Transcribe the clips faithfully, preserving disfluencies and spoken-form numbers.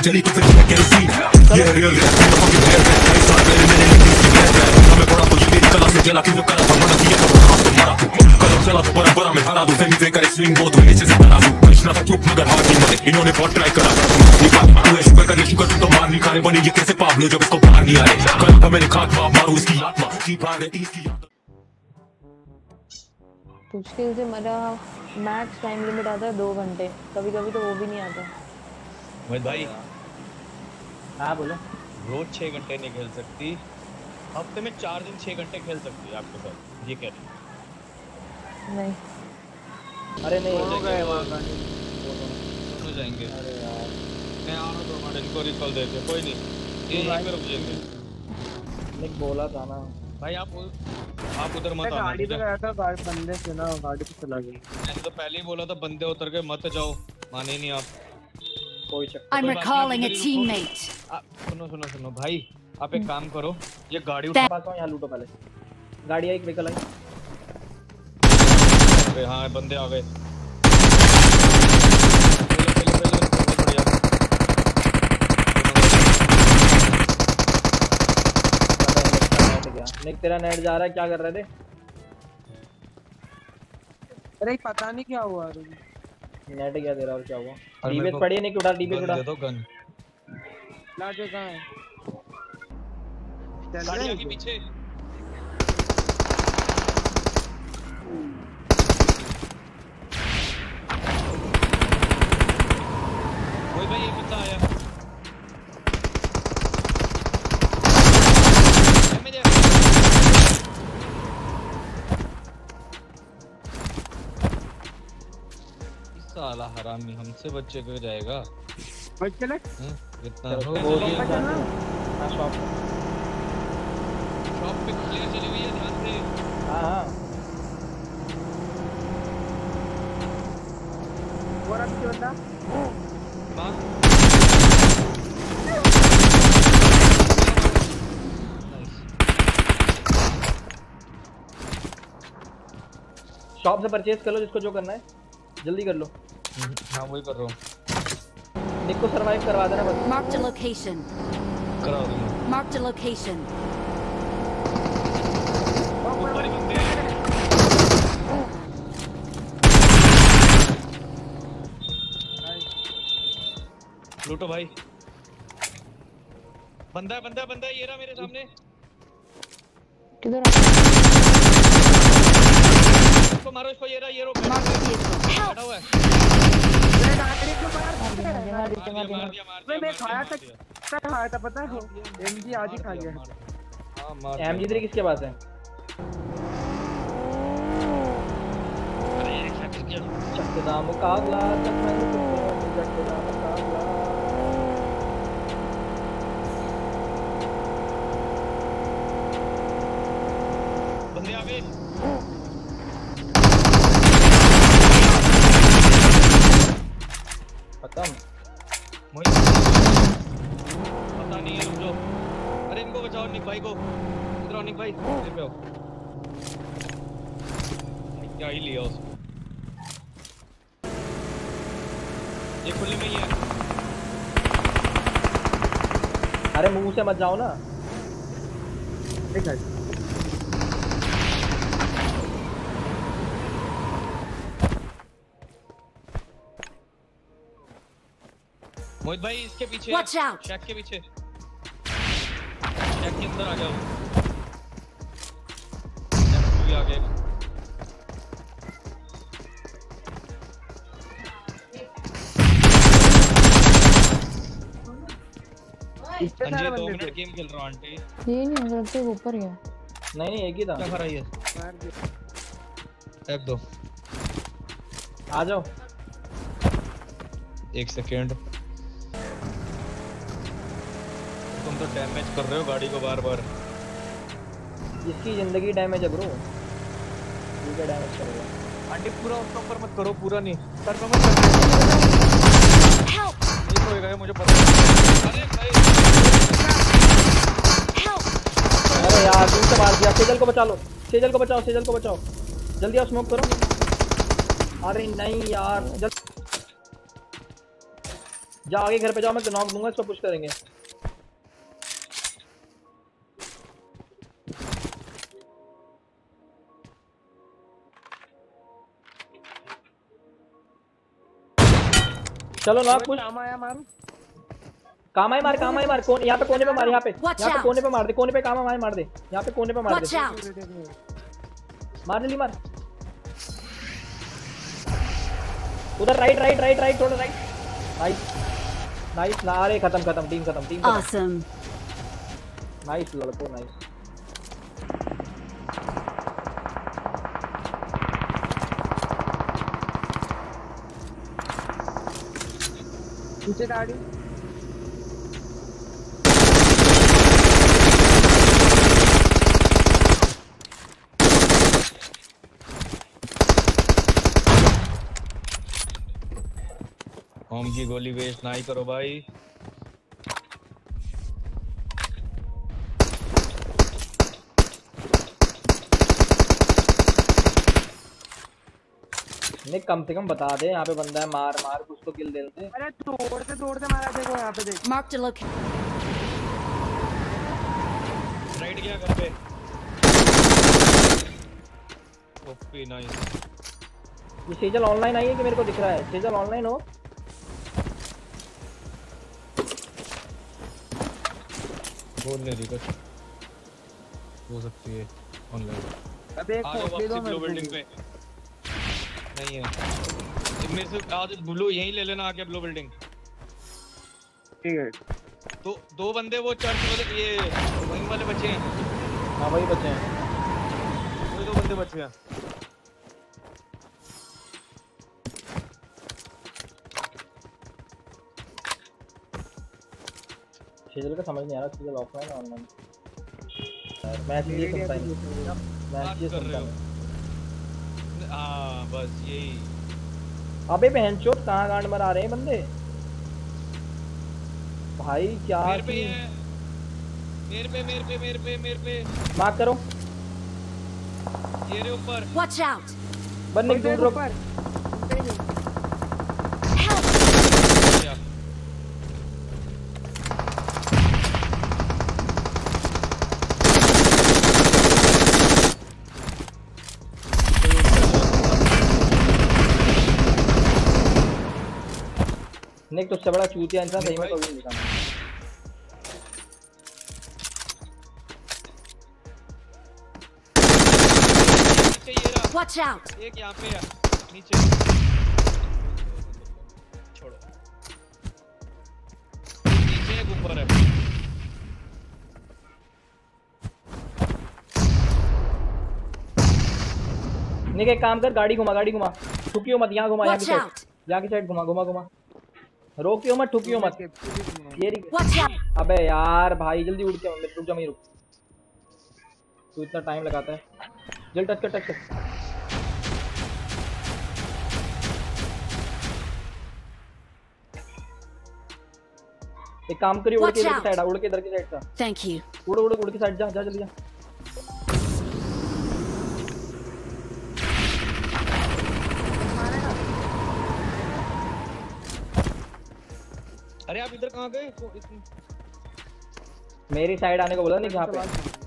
चली तो फिर क्या सी ये रियल रैप की फकिंग हेयर है इस बार मेरे मैंने लिखी इसकी ब्लैक है हमें बड़ा तो ये मेरी कला से जला क्यों करा था मना दिया तो हाथ मारा कलम चला तो बड़ा बड़ा मैं हरा दूं फेमी फेकर स्विंग बहुत हुए नीचे से बना दूं कृष्णा था चुप मगर हार नहीं माने इन्होंने बहुत ट्राई करा ये बात तू है शुगर कर शुगर तो मार नहीं खाने बनी ये कैसे पावलो जब इसको बाहर नहीं आ रहे कल था मैंने खाक मारू इसकी आत्मा की भाग है इसकी मुश्किल से मेरा मैक्स टाइम लिमिट आता है दो घंटे कभी कभी तो वो भी नहीं आता। मोहित भाई हाँ बोलो। रोज छह घंटे नहीं खेल सकती हफ्ते में चार दिन छह घंटे खेल सकती है आपके साथ ये कह रही नहीं। अरे नहीं हो गए वहाँ का दोनों जाएंगे। अरे यार मैं आ रहा हूँ इनको रिकॉल देते कोई नहीं ये यहीं पे रुक जाएंगे। निक बोला था ना भाई आप आप उधर मत आना। गाड़ी पे गया था गाड़ी बंदे से ना गाड़ी पे चला गया। मैंने तो पहले ही बोला था बंदे उतर के मत जाओ माने नहीं आप। कोई चक्कर I'm recalling a teammate. सुनो सुनो सुनो भाई आप एक काम करो ये गाड़ी उठा पास यहाँ लूटो पहले गाड़ी आई एक व्हीकल आई। अरे हाँ बंदे आ गए निक तेरा नेट जा रहा है क्या कर रहे थे? अरे पता नहीं क्या हुआ नेट गया तेरा और क्या हुआ? डीबीएस पड़ी है नहीं उठा डीबीएस उठा। दे दो गन लाजे कहां है? गाड़ी के पीछे कोई भाई ये कितना आया साला हरामी हमसे बच्चे को जाएगा बच चले इतना हो गया चलना हां शॉप शॉप पे क्लियर चली हुई है ध्यान से। हां हां वो रख के बंदा मां शॉप से परचेज कर लो जिसको जो करना है जल्दी कर लो। हाँ वही कर रहा हूँ। निक को सरवाइव करवा देना बस। Mark the location. करा दूँगा। Mark the location. ऊपर ही बंदे हैं। लूटो भाई। बंदा है बंदा है बंदा है ये रहा मेरे सामने। किधर? इसको मारो इसको ये रहा ये रो खड़ा हुआ है। मैं गाड़ी को मार मार दिया मार दिया मार दिया। मैं मैं खाया था क्या खाया था पता है एमजी आज ही खा गया। हां मार एमजी थ्री किसके पास है? अरे क्या कर गया चकदा मुकाबला चकदा चकदा मुकाबला बंदे आ गए। खत्म पता नहीं है रुको। अरे इनको बचाओ निक भाई को इधर आओ निक भाई इधर पे आओ। क्या ही लिया उसको ये खुले में ही है। अरे मुंह से मत जाओ ना। ठीक है मोहित भाई इसके पीछे Watch out. शैक के पीछे शैक के अंदर आ जाओ। शैक भी आ गए। अंजे दो मिनट गेम खेल रहा हूं आंटी। ये नहीं मुझे लगता है ऊपर ही है। नहीं नहीं एक ही था। क्या कर रही है एक दो आ जाओ एक सेकेंड। तुम तो डैमेज कर रहे हो गाड़ी को बार बार। इसकी जिंदगी डैमेज है ब्रो। ठीक है डैमेज करेगा। आंटी पूरा उसके ऊपर मत करो पूरा नहीं सर पे मत करो। नहीं होएगा ये मुझे पता है। अरे भाई अरे यार दूर से मार दिया। सेजल को बचा लो सेजल को बचाओ सेजल को बचाओ जल्दी आओ स्मोक करो। अरे नहीं यार जल्दी जा आगे घर पे जाओ, मैं नॉक दूंगा, इसको पुश करेंगे। चलो नॉक पुश। काम आया मार। काम आए मार, काम आए मार। कौन यहाँ पे कोने पे मार, यहाँ पे Watch यहाँ पे out. कोने पे मार दे, कोने पे काम आए मार दे, यहाँ पे कोने पे मार Watch दे। out. मार जल्दी मार। उधर राइट राइट राइट राइट थोड़ा राइट। नाइस नाइस ना, अरे खत्म खत्म, टीम खत्म, टीम खत्म। Awesome. नाइस लड़को, नाइस। पीछे गाड़ी। होम की गोली वेस्ट नहीं करो भाई। नहीं कम से कम बता दे यहाँ पे बंदा है, मार मार कुछ तो किल दे दे। अरे तोड़ते तोड़ते मारा, देखो यहाँ पे देख। Marked a location. राइट गया घर पे। OP nice. ये सेजल ऑनलाइन आई है कि मेरे को दिख रहा है? सेजल ऑनलाइन हो? बोल नहीं रही कुछ। हो सकती है ऑनलाइन। अबे एक आ जाओ फोड़ दे वापसी दो ब्लू मेरे बिल्डिंग को। पे। नहीं है मेरे से आज ब्लू यहीं ले लेना आके ब्लू बिल्डिंग। ठीक है। दो दो बंदे वो चर्च वाले ये वहीं वाले बच्चे हैं। हाँ वही बच्चे हैं। वही दो बंदे बचे हैं। सेजल का समझ नहीं आ रहा, सेजल ऑफलाइन है ऑनलाइन? मैच ये सुनता है, मैच ये सुनता है। हाँ बस यही। अबे बहनचोद कहाँ गांड मरा रहे हैं बंदे भाई, क्या मेरे पे है, मेरे पे मेरे पे मेरे पे मेरे पे मार्क करो। ये रे ऊपर। Watch out. बंदे दूर रुक। निक तुझसे बड़ा चूतिया इंसान सही में कभी नहीं दिखा। Watch out. एक यहाँ पे है नीचे। छोड़ो। नीचे एक ऊपर है। निक एक काम कर, गाड़ी घुमा, गाड़ी घुमा, ठुकियो मत, यहाँ घुमा, यहाँ की Watch साइड, out. यहाँ की साइड घुमा, घुमा घुमा, रोकियो मत, ठुकियो मत। ये रही। Watch out. अबे यार भाई जल्दी उड़ के रुक जा, मैं रुक। तू इतना टाइम लगाता है, जल्दी टच कर, टच कर। एक काम करिए, उड़ के इधर की साइड, उड़ के इधर की साइड का। Thank you. उड़ उड़ उड़ के साइड जा, जा जल्दी जा। अरे आप इधर कहाँ गए? मेरी साइड आने को बोला नहीं, यहाँ पे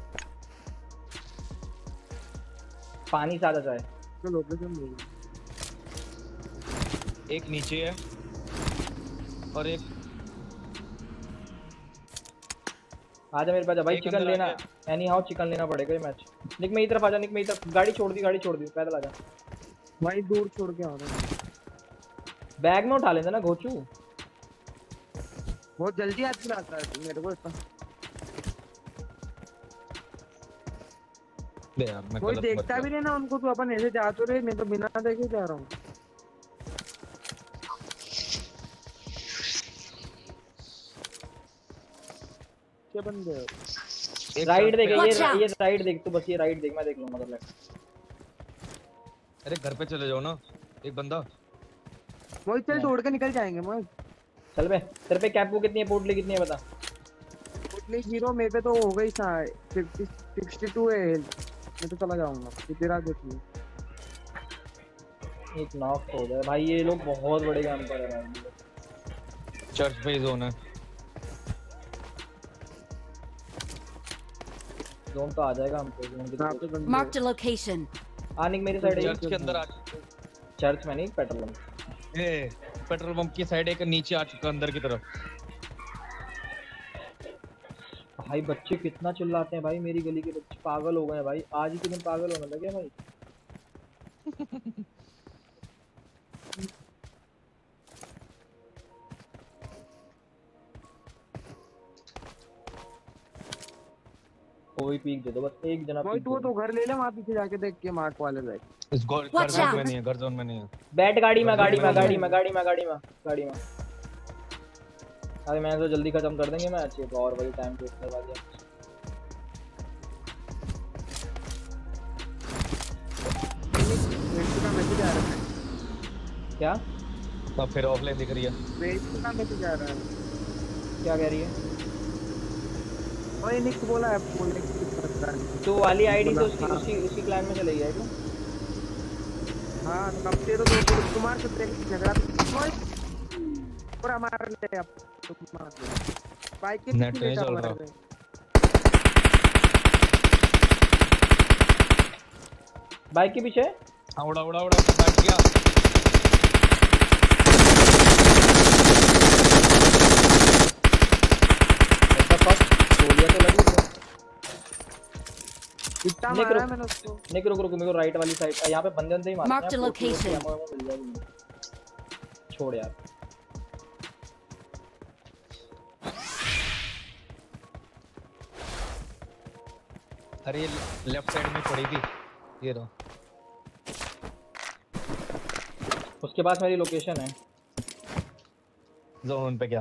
पानी ज्यादा जाए। चलो लोकेशन ले। एक नीचे है और एक आजा मेरे पास, भाई एक चिकन अंदर लेना, आ एनी हाउ चिकन लेना पड़ेगा ये मैच। निक मेरी तरफ आजा, निक मेरी तरफ, गाड़ी छोड़ दी, गाड़ी छोड़ दी, पैदल आजा। भाई दूर छोड़ के आ रहा हूँ। बैग में उठा लेना ना घोचू। बहुत जल्दी हाथ चलाता है मेरे को इतना। ले यार मैं कोई गलत देखता मत भी कर। नहीं ना उनको, तो अपन ऐसे जा तो रहे, मैं तो बिना देखे जा रहा हूँ। क्या बंदे हो? एक राइट साथ देख, पे- ये Watch out. ये राइट देख तू, बस ये राइट देख, मैं देख लूंगा मतलब। अरे घर पे चले जाओ ना, एक बंदा। मोहित चल तोड़ के निकल जाएंगे मोहित। चल बे, तेरे पे कैप वो कितनी है, पोटली कितनी है बता। उतनी जीरो मेरे पे तो हो गई फिफ्टी सिक्सटी टू है हेल्थ। मैं तो चला जाऊंगा, ये तेरा देखिए। एक नॉक हो गया भाई, ये लोग बहुत बड़े काम कर रहे हैं। चर्च पे ही जोन है। जोन तो आ जाएगा हमको, जोन की कहाँ पे बंदे Marked a location. आने की मेरी साइड चर्च के अंदर आ चुके। चर्च में नहीं, पेट्रोल पंप। ए पेट्रोल पंप की साइड एक नीचे आ चुका अंदर की तरफ। भाई बच्चे कितना चिल्लाते हैं भाई, मेरी गली के बच्चे पागल हो गए हैं भाई, आज ही के दिन पागल होने लगे भाई। कोई पीक दे दो बस, एक जना वही पीक तो वो दे तो दो। घर ले ले, वहाँ पीछे जाके देख के मार्क वाले बैठ। इस घर Watch जोन out. में नहीं है, घर जोन में नहीं है। बैठ गाड़ी में, गाड़ी में, गाड़ी गाड़ी में, गाड़ी में, गाड़ी में, गाड़ी में। अरे मैं तो जल्दी खत्म कर देंगे मैच, ये तो और वही टाइम वेस्ट करवा दिया। वेस्ट का मैसेज आ रहा है। क्या तब फिर ऑफलाइन दिख रही है। वेस्ट का मैसेज आ रहा है। क्या कह रही है? ओए निक बोला है, बोलने की पता है। तो वाली आईडी तो उसकी हाँ। उसी उसी क्लान में चली गई क्या? हाँ तो कब तेरे तो कुमार से तेरे झगड़ा ओए पूरा मार ले अब तुम मार ले। बाइक के नेट नहीं चल रहा। बाइक के पीछे हाँ उड़ा उड़ा उड़ा बैठ गया। इतना निक मारा रुक। मैंने उसको। निक रुक रुक, मेरे को राइट वाली साइड यहाँ पे बंदे बंदे ही मारते हैं। Mark the location. Forty forty मिल जाएगी। छोड़ यार। अरे ये लेफ्ट साइड में पड़ी थी, ये रहा। उसके पास मेरी लोकेशन है। जोन पे क्या?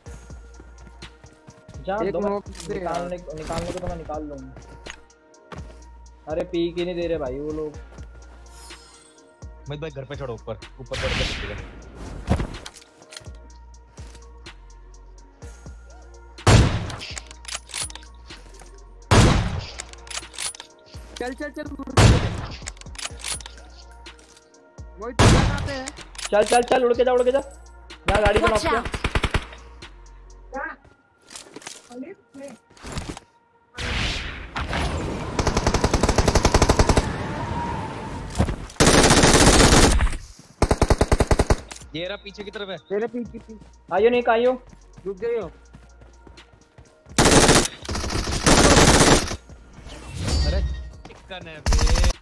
जहाँ एक दो मैं नोक से निकालने निकालने को तो मैं निकाल लूंगा। अरे पी के नहीं दे रहे भाई वो लोग। मैं भाई घर पे चढ़ो, ऊपर ऊपर चढ़ के देखिएगा। चल चल चल वही तो कहाँ पे है? चल चल चल, उड़ के जा उड़ के जा। यहाँ गाड़ी को नॉक Watch किया। out. ये रहा पीछे की तरफ है। तेरे पीछे पीछे आइयो नहीं आइयो। रुक गई हो। अरे चिकन है बे।